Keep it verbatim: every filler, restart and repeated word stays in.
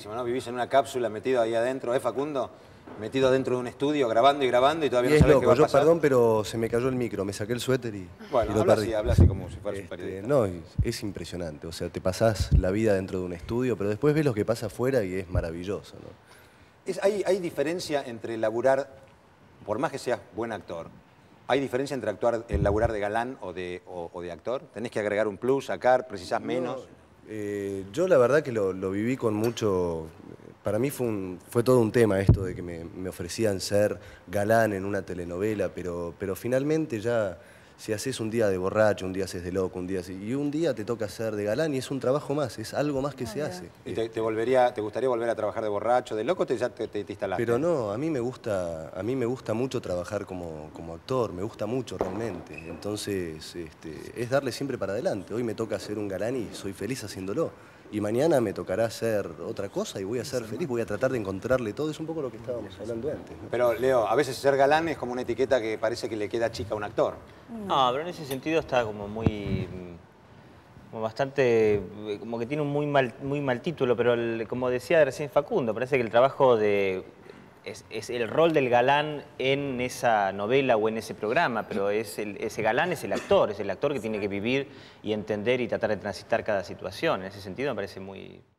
rarísimo, ¿no? Vivís en una cápsula metido ahí adentro, ¿eh, Facundo? Metido dentro de un estudio, grabando y grabando y todavía Y no es sabés loco, qué va a yo pasar. perdón, pero se me cayó el micro, me saqué el suéter y, Bueno, y lo habla perdí. así, habla así como si fueras un Este, periodista. no, es, es impresionante, o sea, te pasás la vida dentro de un estudio, pero después ves lo que pasa afuera y es maravilloso, ¿no? Es, hay, ¿Hay diferencia entre laburar, por más que seas buen actor, hay diferencia entre actuar, el laburar de galán o de, o, o de actor? ¿Tenés que agregar un plus, sacar, precisás menos? No, eh, yo la verdad que lo, lo viví con mucho... Para mí fue, un, fue todo un tema esto de que me, me ofrecían ser galán en una telenovela, pero, pero finalmente ya si haces un día de borracho, un día haces de loco, un día así, y un día te toca ser de galán y es un trabajo más, es algo más que se hace. ¿Y te, te volvería, te gustaría volver a trabajar de borracho, de loco, o te, ya te, te, te instalaste? Pero no, a mí me gusta, a mí me gusta mucho trabajar como, como actor, me gusta mucho realmente. Entonces, este, es darle siempre para adelante. Hoy me toca ser un galán y soy feliz haciéndolo. Y mañana me tocará hacer otra cosa y voy a ser feliz, voy a tratar de encontrarle todo. Es un poco lo que estábamos hablando antes, ¿no? Pero, Leo, a veces ser galán es como una etiqueta que parece que le queda chica a un actor. No, pero en ese sentido está como muy... como bastante... como que tiene un muy mal, muy mal título, pero el- como decía recién Facundo, parece que el trabajo de... Es, es el rol del galán en esa novela o en ese programa, pero es el, ese galán es el actor, es el actor que tiene que vivir y entender y tratar de transitar cada situación. En ese sentido me parece muy...